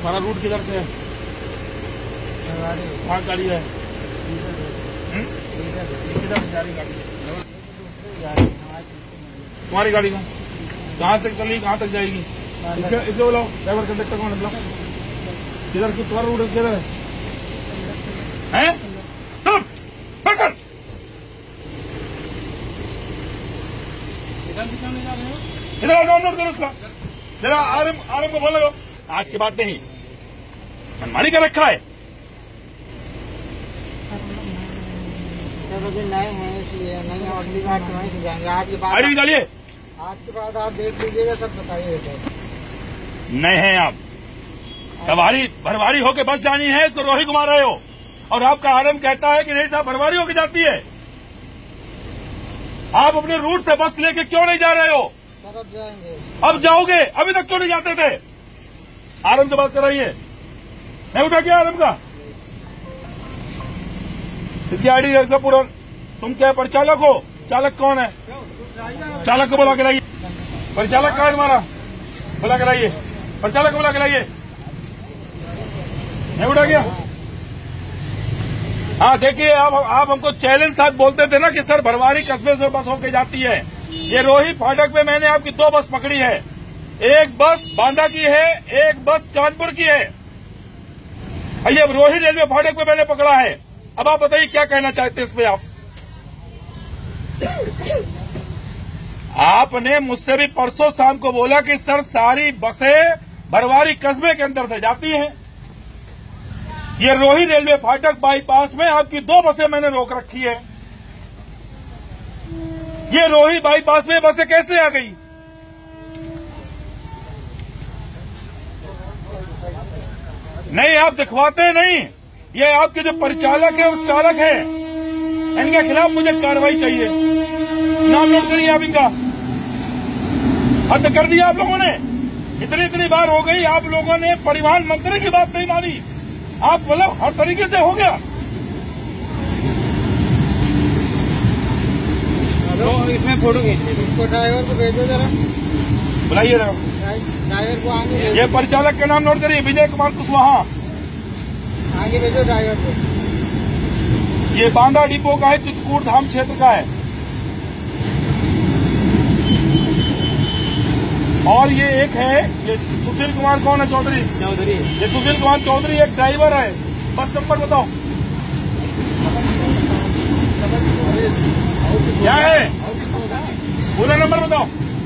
हमारा रूट किधर से है? कहाँ गाड़ी है? किधर से जा रही गाड़ी? तुम्हारी गाड़ी कहाँ से चली, कहाँ तक जाएगी? इसे बोलो ड्राइवर कंडक्टर को मतलब किधर की तुम्हारा रूट किधर है? इधर नोट करो उसका, जरा आरएम को बोल लो। आज की बात नहीं, मनमानी का रखा है सर। अभी नए हैं इसलिए नहीं, अगली बार तो वहीं से जाएंगे। आज के बाद आप देख लीजिएगा, सब बताइएगा। नए हैं आप, सवारी भरवारी होके बस जानी है, इसको रोही घुमा रहे हो और आपका आरएम कहता है कि नहीं साहब भरवारी होके जाती है। आप अपने रूट से बस लेके क्यों नहीं जा रहे हो? सर अब जाएंगे। अब जाओगे, अभी तक क्यों नहीं जाते थे? आरएम से बात कराइए। नहीं उठा क्या आरएम का? इसकी आईडी है, इसका पूरा। तुम क्या परिचालक हो? चालक कौन है? चालक को बुला के लाइए। परिचालक कहाँ है तुम्हारा? बुला के लाइए, परिचालक को बुला के लाइए। नहीं उठा गया? हाँ देखिए, आप हमको चैलेंज साथ बोलते थे ना कि सर भरवारी कस्बे से बस होके जाती है। ये रोही फाटक पे मैंने आपकी 2 बस पकड़ी है, एक बस बांदा की है, एक बस कानपुर की है। ये रोही रेलवे फाटक पे मैंने पकड़ा है। अब आप बताइए क्या कहना चाहते हैं इस पे? आपने मुझसे भी परसों शाम को बोला कि सर सारी बसें भरवारी कस्बे के अंदर से जाती हैं। ये रोही रेलवे फाटक बाईपास में आपकी 2 बसें मैंने रोक रखी है। ये रोही बाईपास में बसें कैसे आ गई? नहीं, आप दिखवाते नहीं। ये आपके जो परिचालक है और चालक है, इनके खिलाफ मुझे कार्रवाई चाहिए। नाम नोट करिए आप इनका। हद कर दिया आप लोगों ने। इतनी बार हो गई, आप लोगों ने परिवहन मंत्री की बात नहीं मानी। आप मतलब हर तरीके से हो गया। इसमें फोटो खींचो, ड्राइवर को भेजो जरा, बुलाइए ड्राइवर को आगे। ये परिचालक का नाम नोट करिए, विजय कुमार कुशवाहा। आगे भेजो ड्राइवर को। ये बांदा डिपो का है, चित्रकूट धाम क्षेत्र का है। और ये एक है, ये सुशील कुमार कौन है? चौधरी। ये सुशील कुमार चौधरी एक ड्राइवर है। बस नंबर बताओ क्या है? पूरा नंबर बताओ।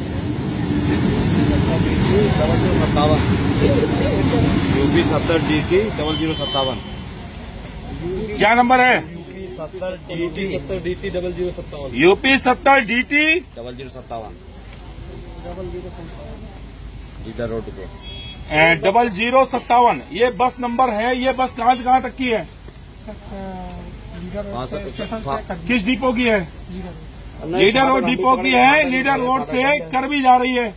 UP 70 DT 0057। क्या नंबर है? UP 70 DT 0057। UP 70 DT 0057 leader road पे 0057। ये बस नंबर है। ये बस कहाँ से कहाँ तक की है? किस डिपो की है? लीडर रोड डिपो की है। लीडर रोड से कर भी जा रही है।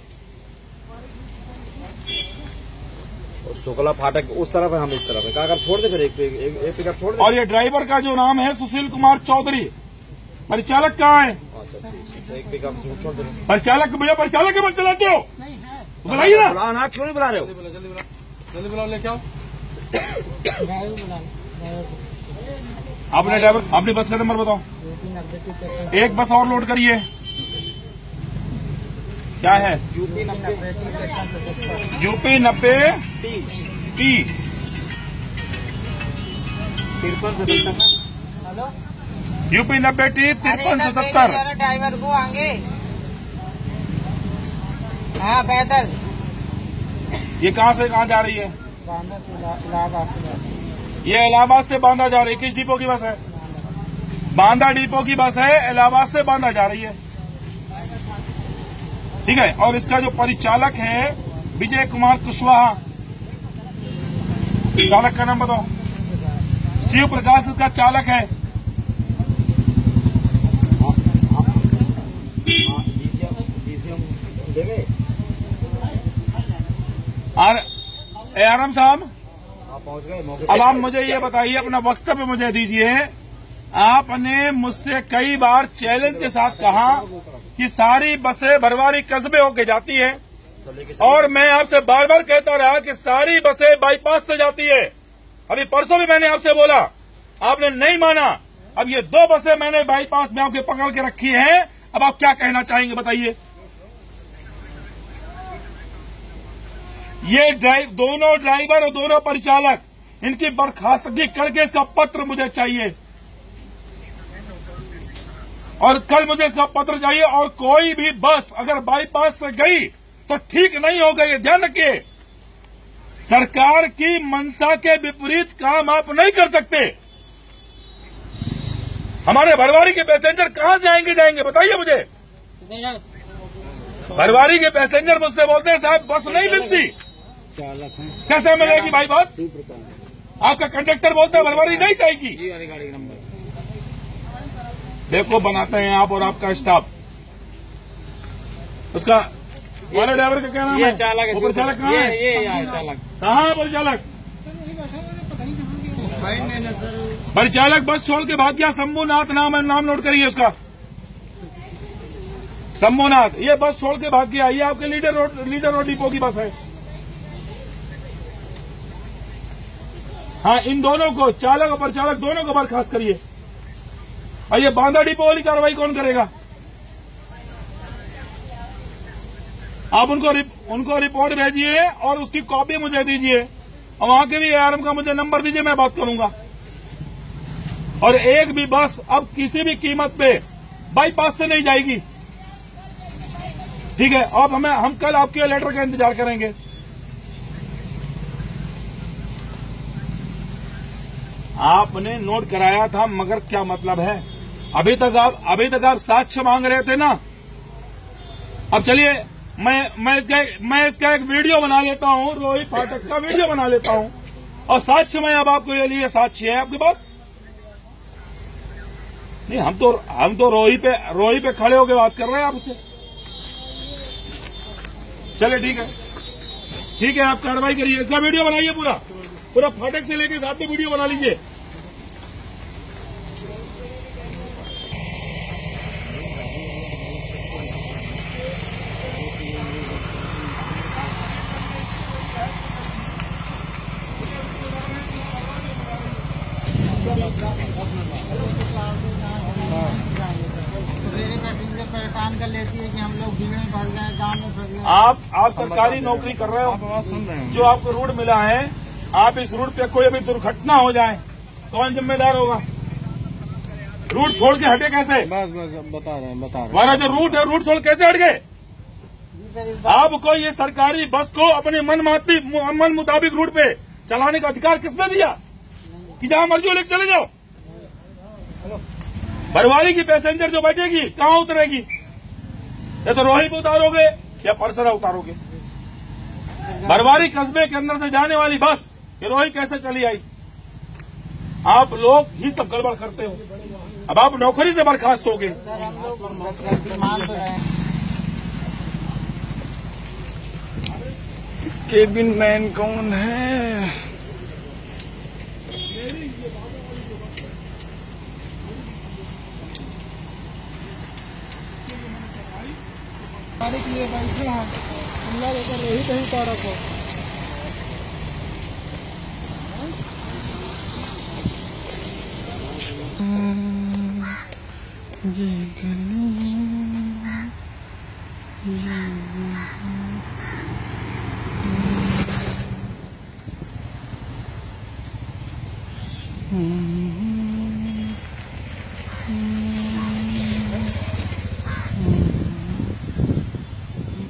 शुक्ला फाटक उस तरफ है, हम इस तरफ है। क्या छोड़ दे फिर एक पिकअप छोड़ दे। और ये ड्राइवर का जो नाम है सुशील कुमार चौधरी। परिचालक कहाँ है? एक पिकअप छोड़ दे। परिचालक भैया, परिचालक के बस चलाते हो? बुलाइए ना। बुलाना क्यों नहीं बुला रहे हो? जल्दी बुलाओ, लेके आओ। आपने ड्राइवर अपनी बस का नंबर बताओ। एक बस और लोड करिए। क्या है? UP 90 T 5377। UP 90 T 5377। Driver को आगे। हाँ पैदल। ये कहाँ से कहाँ जा रही है? बांदा से इलाहाबाद से। ये इलाहाबाद से बांदा जा रही है। किस डिपो की बस है? बांदा डिपो की बस है, इलाहाबाद से बांदा जा रही है। ठीक है। और इसका जो परिचालक है विजय कुमार कुशवाहा। चालक का नाम बताओ। शिव प्रकाश इसका चालक है। आराम साहब पहुंच गए मौके। अब आप मुझे ये बताइए, अपना वक्तव्य मुझे दीजिए। आपने मुझसे कई बार चैलेंज के साथ कहा कि सारी बसें भरवारी कस्बे होके जाती है। तो लेके चलिए। और मैं आपसे बार बार कहता रहा कि सारी बसें बाईपास से जाती है। अभी परसों भी मैंने आपसे बोला, आपने नहीं माना। अब ये 2 बसें मैंने बाईपास में आपके पकड़ के रखी हैं। अब आप क्या कहना चाहेंगे बताइए? ये दोनों ड्राइवर और दोनों परिचालक, इनकी बर्खास्तगी करके इसका पत्र मुझे चाहिए, और कल मुझे इसका पत्र चाहिए। और कोई भी बस अगर बाईपास से गई तो ठीक नहीं होगा, ये ध्यान रखिए। सरकार की मंशा के विपरीत काम आप नहीं कर सकते। हमारे भरवारी के पैसेंजर कहां से जाएंगे बताइए मुझे। भरवारी के पैसेंजर मुझसे बोलते हैं साहब बस नहीं मिलती। कैसे मिलेगी भाई बस? आपका कंडक्टर बोलता है भरवारी नहीं जाएगी। देखो बनाते हैं आप और आपका स्टाफ। उसका वाले ड्राइवर का क्या नाम है? चालक ऊपर चालक कहाँ है? ये चालक कहाँ है परिचालक? परिचालक बस छोड़ के भाग गया। शंभुनाथ नाम है, नाम नोट करिए उसका, शंभुनाथ। ये बस छोड़ के भाग गया। ये आपके लीडर रोड डिपो की बस है। हाँ, इन दोनों को, चालक और परिचालक दोनों को बर्खास्त करिए। और ये बांदा डिपो वाली कार्रवाई कौन करेगा? आप उनको रिपोर्ट भेजिए और उसकी कॉपी मुझे दीजिए, और वहां के भी ARM का मुझे नंबर दीजिए, मैं बात करूंगा। और एक भी बस अब किसी भी कीमत पे बाईपास से नहीं जाएगी, ठीक है? अब हम कल आपके लेटर का इंतजार करेंगे। आपने नोट कराया था, मगर क्या मतलब है? अभी तक आप साक्ष्य मांग रहे थे ना। अब चलिए मैं इसका एक वीडियो बना लेता हूँ, रोहित फाटक का वीडियो बना लेता हूँ, और साक्ष्य में अब आपको ये लिए साक्ष्य है आपके पास। नहीं, हम तो रोही पे खड़े होकर बात कर रहे हैं आपसे। चलिए ठीक है, आप कार्रवाई करिए, इसका वीडियो बनाइए, पूरा फाटक से लेके साथ में वीडियो बना लीजिए। मेरे पैसेंजर परेशान कर लेती है कि हम लोग भीड़ में फंस गए, गाँव में फंस गए। आप सरकारी नौकरी कर रहे हो, जो आपको रूट मिला है, आप इस रूट पे कोई भी दुर्घटना हो जाए कौन जिम्मेदार होगा? रूट छोड़ के हटे कैसे? बस बता रहे हैं। हमारा जो रूट है, रूट छोड़ कैसे हट गए? आपको ये सरकारी बस को अपने मन मुताबिक रूट पे चलाने का अधिकार किसने दिया कि जहां मर्जी हो लेकर चले जाओ? भरवारी की पैसेंजर जो बैठेगी कहां उतरेगी? या तो रोही पे उतारोगे या परसरा उतारोगे। भरवारी कस्बे के अंदर से जाने वाली बस ये रोही कैसे चली आई? आप लोग ही सब गड़बड़ करते हो। अब आप नौकरी से बर्खास्त हो गए। सर हम लोग मान तो रहे हैं। केबिन मैन कौन है? गाड़ी के लिए बैठे हैं, हमला लेकर रोहित ही उतारा को। जी